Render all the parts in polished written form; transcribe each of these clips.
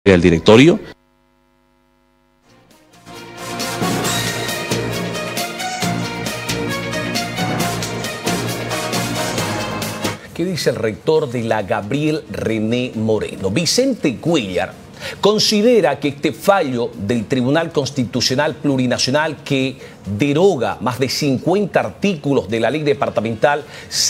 del directorio. ¿Qué dice el rector de la Gabriel René Moreno? Vicente Cuéllar considera que este fallo del Tribunal Constitucional Plurinacional, que deroga más de 50 artículos de la ley departamental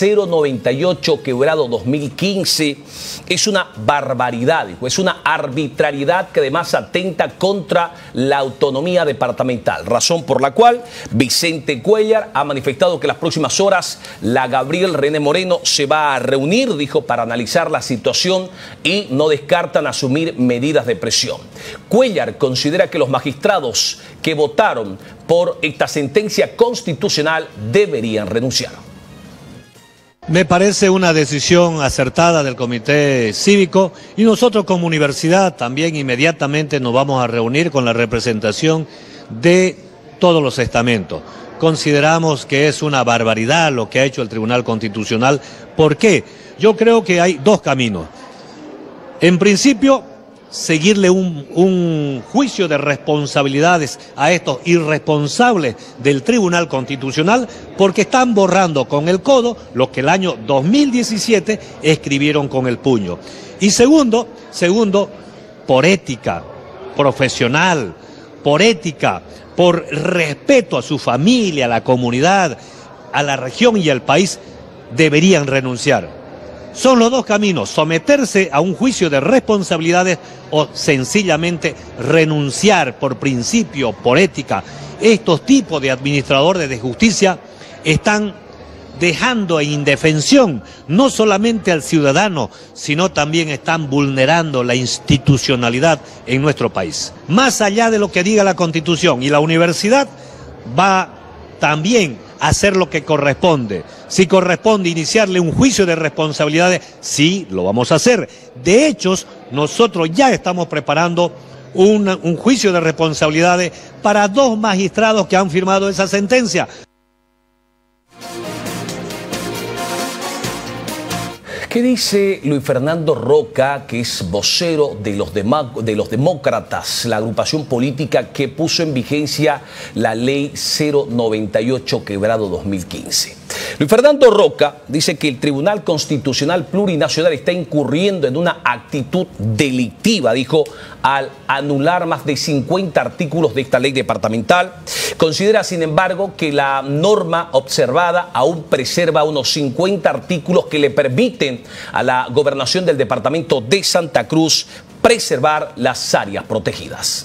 098/2015, es una barbaridad, es una arbitrariedad que además atenta contra la autonomía departamental, razón por la cual Vicente Cuéllar ha manifestado que en las próximas horas la Gabriel René Moreno se va a reunir, dijo, para analizar la situación y no descartan asumir medidas de presión. Cuéllar considera que los magistrados que votaron por esta sentencia constitucional deberían renunciar. Me parece una decisión acertada del Comité Cívico y nosotros como universidad también inmediatamente nos vamos a reunir con la representación de todos los estamentos. Consideramos que es una barbaridad lo que ha hecho el Tribunal Constitucional. ¿Por qué? Yo creo que hay dos caminos. En principio, seguirle un juicio de responsabilidades a estos irresponsables del Tribunal Constitucional porque están borrando con el codo lo que el año 2017 escribieron con el puño. Y segundo, por ética profesional, por ética, por respeto a su familia, a la comunidad, a la región y al país, deberían renunciar. Son los dos caminos: someterse a un juicio de responsabilidades o sencillamente renunciar por principio, por ética. Estos tipos de administradores de justicia están dejando en indefensión no solamente al ciudadano, sino también están vulnerando la institucionalidad en nuestro país. Más allá de lo que diga la Constitución, y la universidad va también a hacer lo que corresponde. Si corresponde iniciarle un juicio de responsabilidades, sí, lo vamos a hacer. De hecho, nosotros ya estamos preparando un juicio de responsabilidades para dos magistrados que han firmado esa sentencia. ¿Qué dice Luis Fernando Roca, que es vocero de los demócratas, la agrupación política que puso en vigencia la ley 098/2015? Luis Fernando Roca dice que el Tribunal Constitucional Plurinacional está incurriendo en una actitud delictiva, dijo, al anular más de 50 artículos de esta ley departamental. Considera, sin embargo, que la norma observada aún preserva unos 50 artículos que le permiten a la gobernación del departamento de Santa Cruz preservar las áreas protegidas.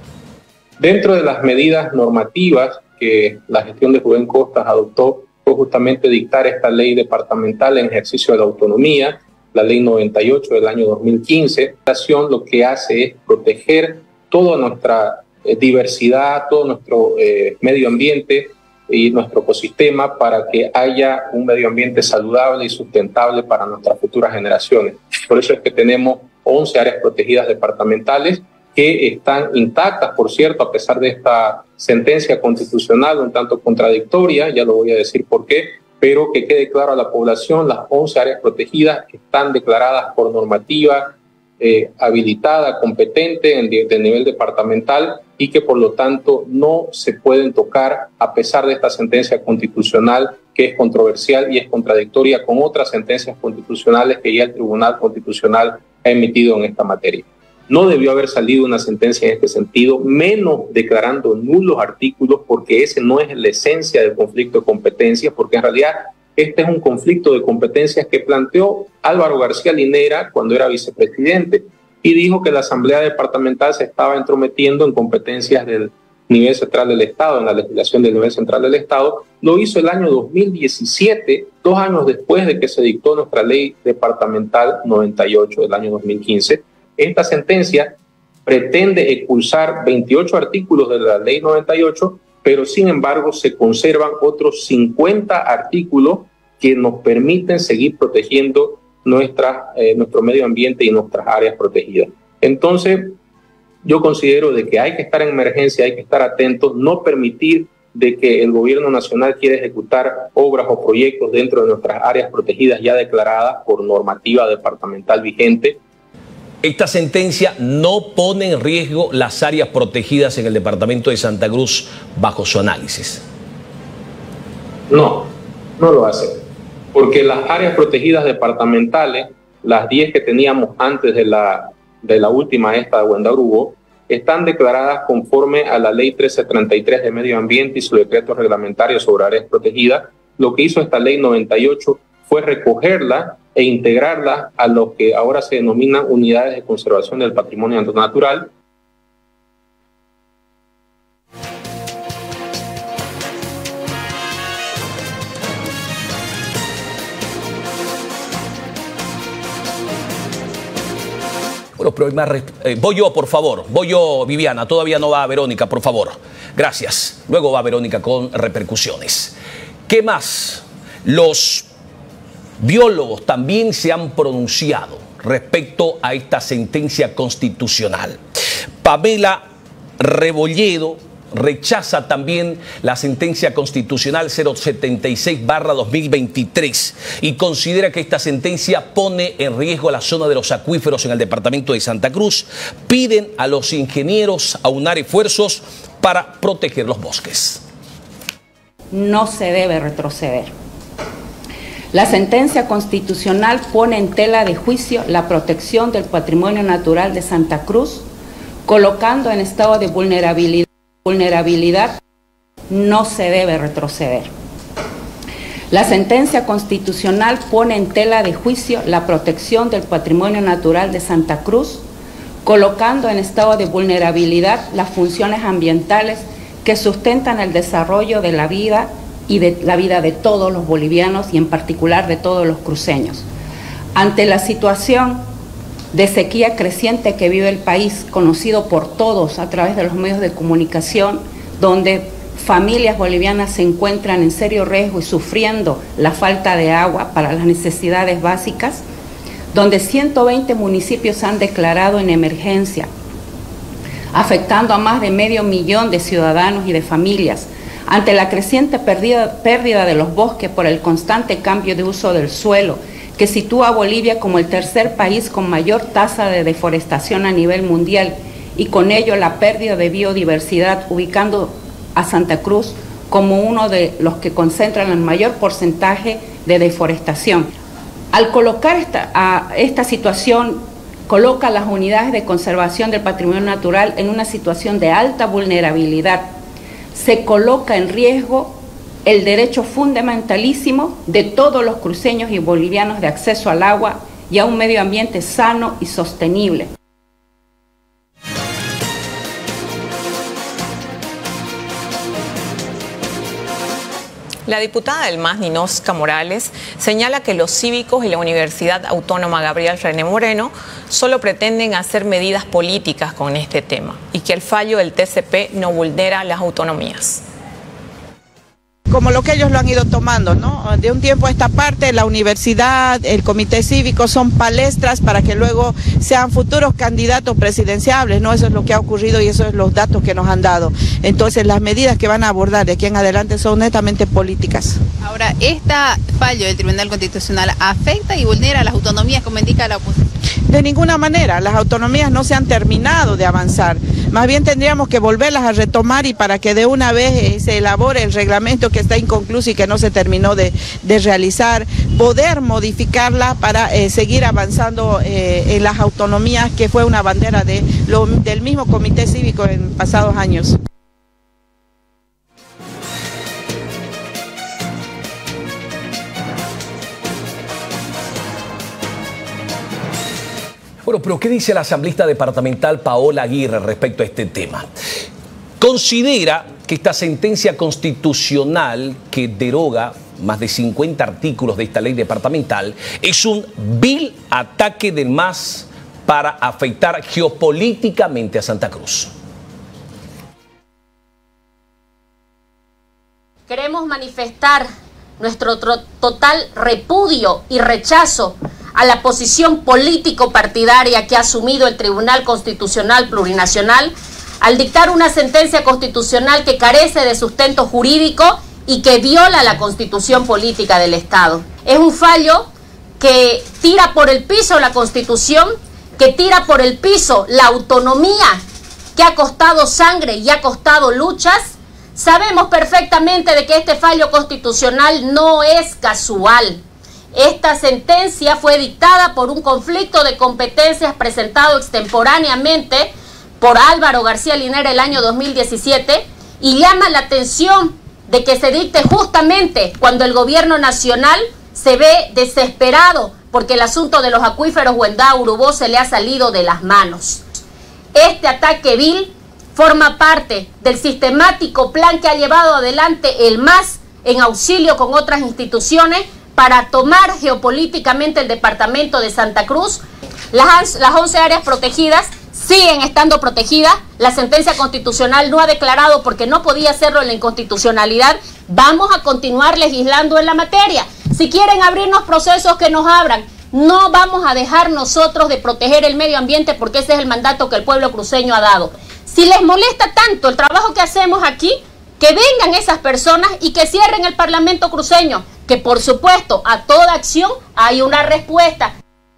Dentro de las medidas normativas que la gestión de Rubén Costas adoptó fue justamente dictar esta ley departamental en ejercicio de la autonomía, la ley 98 del año 2015. La acción lo que hace es proteger toda nuestra diversidad, todo nuestro medio ambiente y nuestro ecosistema para que haya un medio ambiente saludable y sustentable para nuestras futuras generaciones. Por eso es que tenemos 11 áreas protegidas departamentales que están intactas, por cierto, a pesar de esta sentencia constitucional un tanto contradictoria, ya lo voy a decir por qué, pero que quede claro a la población: las 11 áreas protegidas están declaradas por normativa habilitada, competente de nivel departamental, y que por lo tanto no se pueden tocar a pesar de esta sentencia constitucional que es controversial y es contradictoria con otras sentencias constitucionales que ya el Tribunal Constitucional ha emitido en esta materia. No debió haber salido una sentencia en este sentido, menos declarando nulos artículos, porque ese no es la esencia del conflicto de competencias, porque en realidad este es un conflicto de competencias que planteó Álvaro García Linera cuando era vicepresidente y dijo que la Asamblea Departamental se estaba entrometiendo en competencias del nivel central del Estado, en la legislación del nivel central del Estado. Lo hizo el año 2017, 2 años después de que se dictó nuestra ley departamental 98 del año 2015. Esta sentencia pretende expulsar 28 artículos de la ley 98, pero sin embargo se conservan otros 50 artículos que nos permiten seguir protegiendo nuestro medio ambiente y nuestras áreas protegidas. Entonces, yo considero de que hay que estar en emergencia, hay que estar atentos, no permitir de que el gobierno nacional quiera ejecutar obras o proyectos dentro de nuestras áreas protegidas ya declaradas por normativa departamental vigente. esta sentencia no pone en riesgo las áreas protegidas en el departamento de Santa Cruz bajo su análisis. No, no lo hace. Porque las áreas protegidas departamentales, las 10 que teníamos antes de la última esta de Huendarubo, están declaradas conforme a la Ley 1333 de Medio Ambiente y su decreto reglamentario sobre áreas protegidas. Lo que hizo esta Ley 98 fue recogerla e integrarla a lo que ahora se denominan unidades de conservación del patrimonio natural. Bueno, pero hay más voy yo, por favor. Voy yo, Viviana. Todavía no va Verónica, por favor. Gracias. Luego va Verónica con repercusiones. ¿Qué más? Los biólogos también se han pronunciado respecto a esta sentencia constitucional. Pamela Rebolledo rechaza también la sentencia constitucional 076/2023 y considera que esta sentencia pone en riesgo la zona de los acuíferos en el departamento de Santa Cruz. Piden a los ingenieros aunar esfuerzos para proteger los bosques. No se debe retroceder. La sentencia constitucional pone en tela de juicio la protección del patrimonio natural de Santa Cruz, colocando en estado de vulnerabilidad. No se debe retroceder. La sentencia constitucional pone en tela de juicio la protección del patrimonio natural de Santa Cruz, colocando en estado de vulnerabilidad las funciones ambientales que sustentan el desarrollo de la vida y de la vida de todos los bolivianos y en particular de todos los cruceños. Ante la situación de sequía creciente que vive el país, conocido por todos a través de los medios de comunicación, donde familias bolivianas se encuentran en serio riesgo y sufriendo la falta de agua para las necesidades básicas, donde 120 municipios han declarado en emergencia, afectando a más de 500.000 de ciudadanos y de familias, ante la creciente pérdida de los bosques por el constante cambio de uso del suelo, que sitúa a Bolivia como el tercer país con mayor tasa de deforestación a nivel mundial y con ello la pérdida de biodiversidad, ubicando a Santa Cruz como uno de los que concentran el mayor porcentaje de deforestación. Al colocar esta situación, coloca a las unidades de conservación del patrimonio natural en una situación de alta vulnerabilidad. Se coloca en riesgo el derecho fundamentalísimo de todos los cruceños y bolivianos de acceso al agua y a un medio ambiente sano y sostenible. La diputada del MAS, Ninosca Morales, señala que los cívicos y la Universidad Autónoma Gabriel René Moreno solo pretenden hacer medidas políticas con este tema y que el fallo del TCP no vulnera las autonomías. Como lo que ellos lo han ido tomando, ¿no? De un tiempo a esta parte, la universidad, el comité cívico son palestras para que luego sean futuros candidatos presidenciables, ¿no? Eso es lo que ha ocurrido y eso es los datos que nos han dado. Entonces, las medidas que van a abordar de aquí en adelante son netamente políticas. Ahora, ¿este fallo del Tribunal Constitucional afecta y vulnera las autonomías, como indica la oposición? De ninguna manera, las autonomías no se han terminado de avanzar. Más bien tendríamos que volverlas a retomar y para que de una vez se elabore el reglamento que está inconcluso y que no se terminó de realizar, poder modificarla para seguir avanzando en las autonomías, que fue una bandera del mismo comité cívico en pasados años. Bueno, pero ¿qué dice la asambleísta departamental Paola Aguirre respecto a este tema? Considera que esta sentencia constitucional que deroga más de 50 artículos de esta ley departamental es un vil ataque del MAS para afectar geopolíticamente a Santa Cruz. Queremos manifestar nuestro total repudio y rechazo a la posición político-partidaria que ha asumido el Tribunal Constitucional Plurinacional al dictar una sentencia constitucional que carece de sustento jurídico y que viola la Constitución política del Estado. Es un fallo que tira por el piso la Constitución que tira por el piso la autonomía que ha costado sangre y ha costado luchas, sabemos perfectamente de que este fallo constitucional no es casual. Esta sentencia fue dictada por un conflicto de competencias presentado extemporáneamente por Álvaro García Linera el año 2017 y llama la atención de que se dicte justamente cuando el gobierno nacional se ve desesperado porque el asunto de los acuíferos Huendá-Urubó se le ha salido de las manos. Este ataque vil forma parte del sistemático plan que ha llevado adelante el MAS en auxilio con otras instituciones para tomar geopolíticamente el departamento de Santa Cruz. Las 11 áreas protegidas siguen estando protegidas. La sentencia constitucional no ha declarado porque no podía hacerlo en la inconstitucionalidad. Vamos a continuar legislando en la materia. Si quieren abrirnos procesos, que nos abran. No vamos a dejar nosotros de proteger el medio ambiente porque ese es el mandato que el pueblo cruceño ha dado. Si les molesta tanto el trabajo que hacemos aquí, que vengan esas personas y que cierren el Parlamento cruceño, que por supuesto a toda acción hay una respuesta.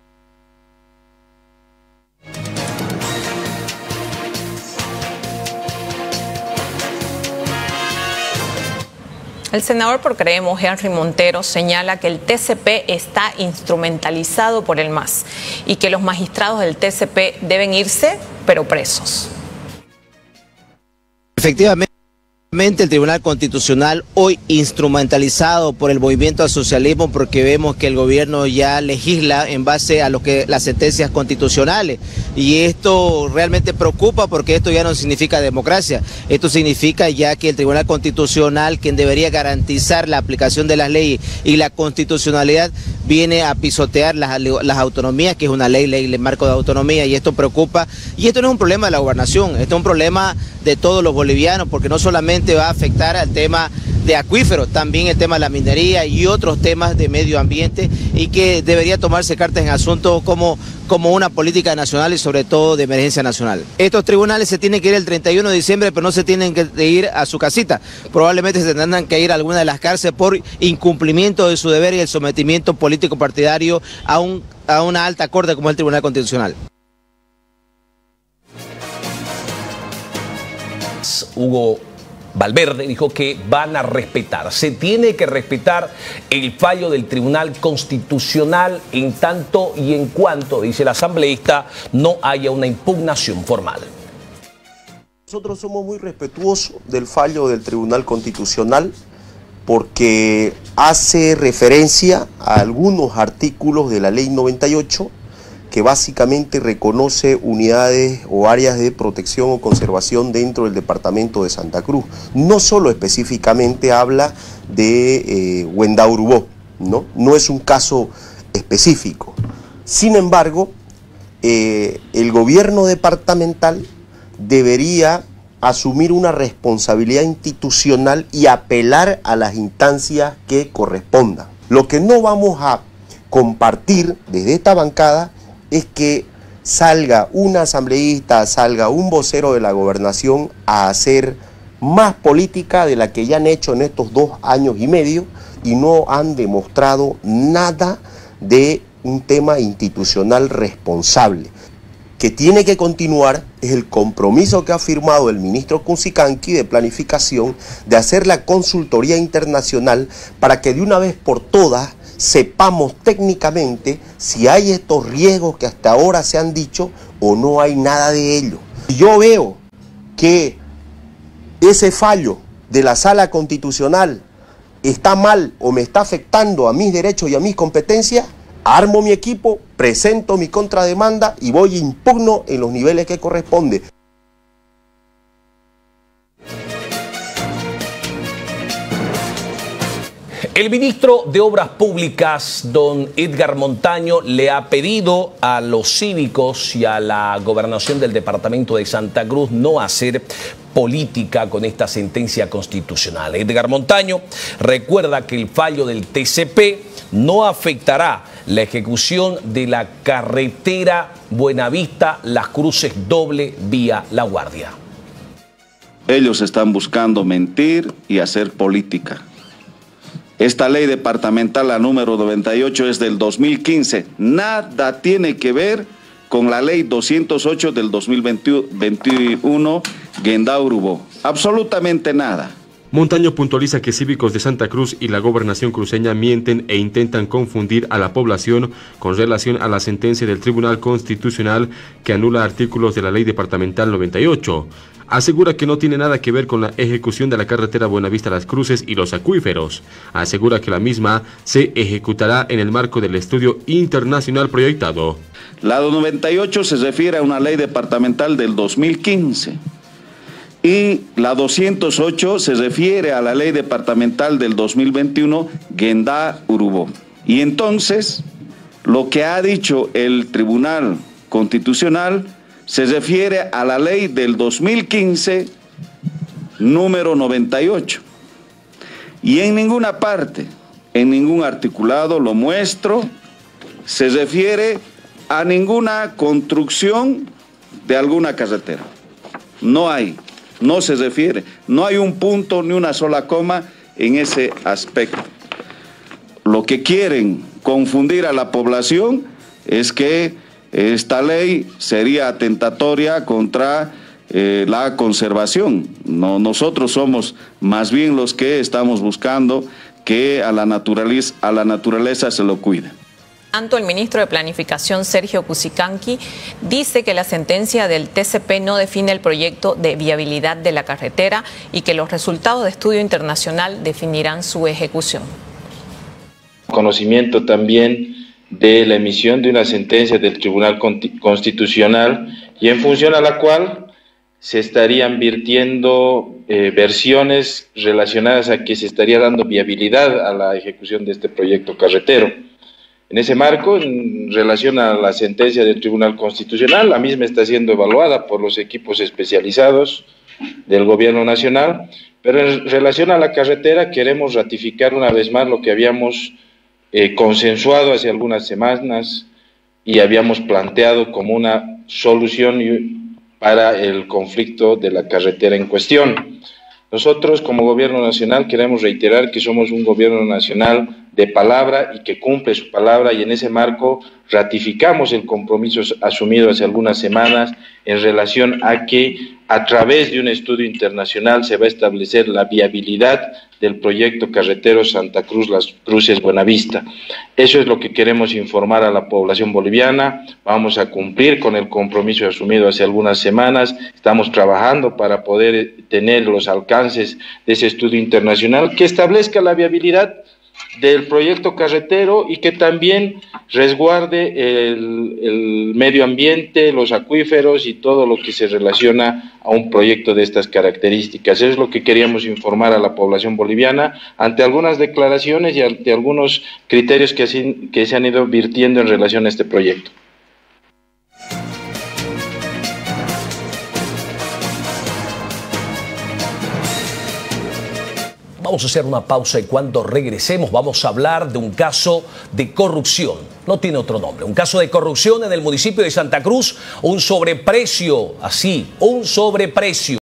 El senador por Creemos, Henry Montero, señala que el TCP está instrumentalizado por el MAS y que los magistrados del TCP deben irse, pero presos. Efectivamente, el Tribunal Constitucional hoy instrumentalizado por el movimiento al socialismo porque vemos que el gobierno ya legisla en base a lo que las sentencias constitucionales y esto realmente preocupa porque esto ya no significa democracia, esto significa ya que el Tribunal Constitucional, quien debería garantizar la aplicación de las leyes y la constitucionalidad, viene a pisotear las autonomías, que es una ley de marco de autonomía, y esto preocupa. Y esto no es un problema de la gobernación, esto es un problema de todos los bolivianos, porque no solamente va a afectar al tema de acuíferos, también el tema de la minería y otros temas de medio ambiente, y que debería tomarse cartas en asunto como una política nacional y sobre todo de emergencia nacional. Estos tribunales se tienen que ir el 31 de diciembre, pero no se tienen que ir a su casita. Probablemente se tendrán que ir a alguna de las cárceles por incumplimiento de su deber y el sometimiento político partidario a una alta corte como es el Tribunal Constitucional. Hugo Valverde dijo que van a respetar, se tiene que respetar el fallo del Tribunal Constitucional en tanto y en cuanto, dice el asambleísta, no haya una impugnación formal. Nosotros somos muy respetuosos del fallo del Tribunal Constitucional porque hace referencia a algunos artículos de la Ley 98 que básicamente reconoce unidades o áreas de protección o conservación dentro del departamento de Santa Cruz. No solo específicamente habla de Huendá-Urubó, no es un caso específico. Sin embargo, el gobierno departamental debería asumir una responsabilidad institucional y apelar a las instancias que correspondan. Lo que no vamos a compartir desde esta bancada es que salga un asambleísta, salga un vocero de la gobernación a hacer más política de la que ya han hecho en estos 2 años y medio y no han demostrado nada de un tema institucional responsable. Que tiene que continuar es el compromiso que ha firmado el ministro Cunzicanqui de Planificación de hacer la consultoría internacional para que de una vez por todas sepamos técnicamente si hay estos riesgos que hasta ahora se han dicho o no hay nada de ello. Si yo veo que ese fallo de la Sala Constitucional está mal o me está afectando a mis derechos y a mis competencias, armo mi equipo, presento mi contrademanda y voy e impugno en los niveles que corresponde. El ministro de Obras Públicas, don Edgar Montaño, le ha pedido a los cívicos y a la gobernación del departamento de Santa Cruz no hacer política con esta sentencia constitucional. Edgar Montaño recuerda que el fallo del TCP no afectará la ejecución de la carretera Buenavista-Las Cruces doble vía La Guardia. Ellos están buscando mentir y hacer política. Esta ley departamental, la número 98, es del 2015. Nada tiene que ver con la ley 208 del 2021, Guendá-Urubó. Absolutamente nada. Montaño puntualiza que cívicos de Santa Cruz y la gobernación cruceña mienten e intentan confundir a la población con relación a la sentencia del Tribunal Constitucional que anula artículos de la Ley Departamental 98. Asegura que no tiene nada que ver con la ejecución de la carretera Buenavista-Las Cruces y los acuíferos. Asegura que la misma se ejecutará en el marco del estudio internacional proyectado. La 98 se refiere a una ley departamental del 2015. Y la 208 se refiere a la ley departamental del 2021, Guendá-Urubó. Y entonces, lo que ha dicho el Tribunal Constitucional se refiere a la ley del 2015, número 98. Y en ninguna parte, en ningún articulado, lo muestro, se refiere a ninguna construcción de alguna carretera. No hay. No se refiere, no hay un punto ni una sola coma en ese aspecto. Lo que quieren confundir a la población es que esta ley sería atentatoria contra la conservación. No, nosotros somos más bien los que estamos buscando que a la naturaleza se lo cuide. Tanto el ministro de Planificación, Sergio Cusicanqui, dice que la sentencia del TCP no define el proyecto de viabilidad de la carretera y que los resultados de estudio internacional definirán su ejecución. Conocimiento también de la emisión de una sentencia del Tribunal Constitucional y en función a la cual se estarían vertiendo versiones relacionadas a que se estaría dando viabilidad a la ejecución de este proyecto carretero. En ese marco, en relación a la sentencia del Tribunal Constitucional, la misma está siendo evaluada por los equipos especializados del Gobierno Nacional, pero en relación a la carretera queremos ratificar una vez más lo que habíamos consensuado hace algunas semanas y habíamos planteado como una solución para el conflicto de la carretera en cuestión. Nosotros como Gobierno Nacional queremos reiterar que somos un Gobierno Nacional de palabra y que cumple su palabra y en ese marco ratificamos el compromiso asumido hace algunas semanas en relación a que a través de un estudio internacional se va a establecer la viabilidad del proyecto carretero Santa Cruz-Las Cruces-Buenavista. Eso es lo que queremos informar a la población boliviana. Vamos a cumplir con el compromiso asumido hace algunas semanas. Estamos trabajando para poder tener los alcances de ese estudio internacional que establezca la viabilidad del proyecto carretero y que también resguarde el medio ambiente, los acuíferos y todo lo que se relaciona a un proyecto de estas características. Eso es lo que queríamos informar a la población boliviana ante algunas declaraciones y ante algunos criterios que se han ido virtiendo en relación a este proyecto. Vamos a hacer una pausa y cuando regresemos vamos a hablar de un caso de corrupción. No tiene otro nombre. Un caso de corrupción en el municipio de Santa Cruz. Un sobreprecio, así, un sobreprecio.